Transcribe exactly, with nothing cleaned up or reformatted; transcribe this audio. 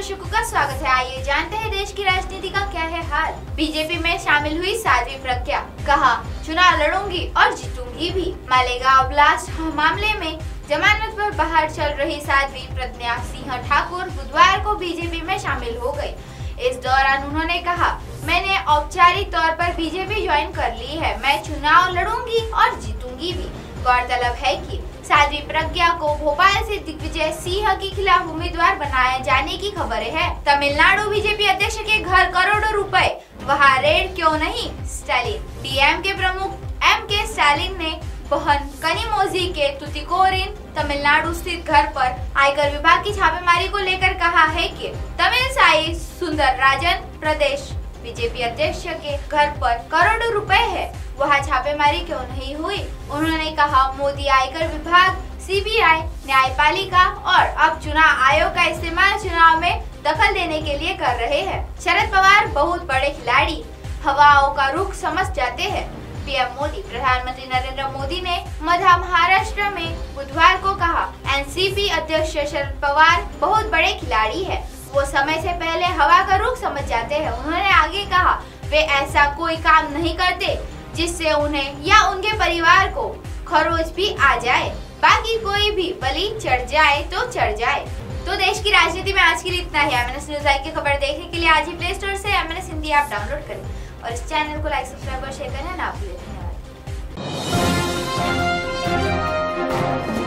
दर्शकों का स्वागत है। आइए जानते हैं देश की राजनीति का क्या है हाल। बीजेपी में शामिल हुई साध्वी प्रज्ञा, कहा चुनाव लड़ूंगी और जीतूंगी भी। मालेगांव ब्लास्ट मामले में जमानत पर बाहर चल रही साध्वी प्रज्ञा सिंह ठाकुर बुधवार को बीजेपी में शामिल हो गई। इस दौरान उन्होंने कहा, मैंने औपचारिक तौर पर बीजेपी ज्वाइन कर ली है, मैं चुनाव लड़ूंगी और जीतूंगी भी। गौरतलब है कि साध्वी प्रज्ञा को भोपाल से दिग्विजय सिंह के खिलाफ उम्मीदवार बनाए जाने की खबरें हैं। तमिलनाडु बीजेपी अध्यक्ष के घर करोड़ों रुपए, वहां रेड क्यों नहीं? स्टालिन। डीएम के प्रमुख एम के स्टालिन ने बहन कनिमोझी के तुतिकोरिन तमिलनाडु स्थित घर पर आयकर विभाग की छापेमारी को लेकर कहा है कि तमिलसाई सुंदरराजन प्रदेश बीजेपी अध्यक्ष के घर पर करोड़ों रुपए है, वहाँ छापेमारी क्यों नहीं हुई? उन्होंने कहा, मोदी आयकर विभाग, सीबीआई, न्यायपालिका और अब चुनाव आयोग का इस्तेमाल चुनाव में दखल देने के लिए कर रहे हैं। शरद पवार बहुत बड़े खिलाड़ी, हवाओं का रुख समझ जाते हैं। पीएम मोदी। प्रधानमंत्री नरेंद्र मोदी ने मध्य महाराष्ट्र में बुधवार को कहा, एनसीपी अध्यक्ष शरद पवार बहुत बड़े खिलाड़ी है, वो समय से पहले हवा का रुख समझ जाते हैं। उन्होंने आगे कहा, वे ऐसा कोई काम नहीं करते जिससे उन्हें या उनके परिवार को खरोच भी आ जाए, बाकी कोई भी बलि चढ़ जाए तो चढ़ जाए। तो देश की राजनीति में आज के लिए इतना ही। एमएनएस न्यूज आई की खबर देखने के लिए आज ही प्ले स्टोर से एमएनएस हिंदी ऐप डाउनलोड करें और इस चैनल को लाइक, सब्सक्राइब और शेयर करना ना भूलें। धन्यवाद।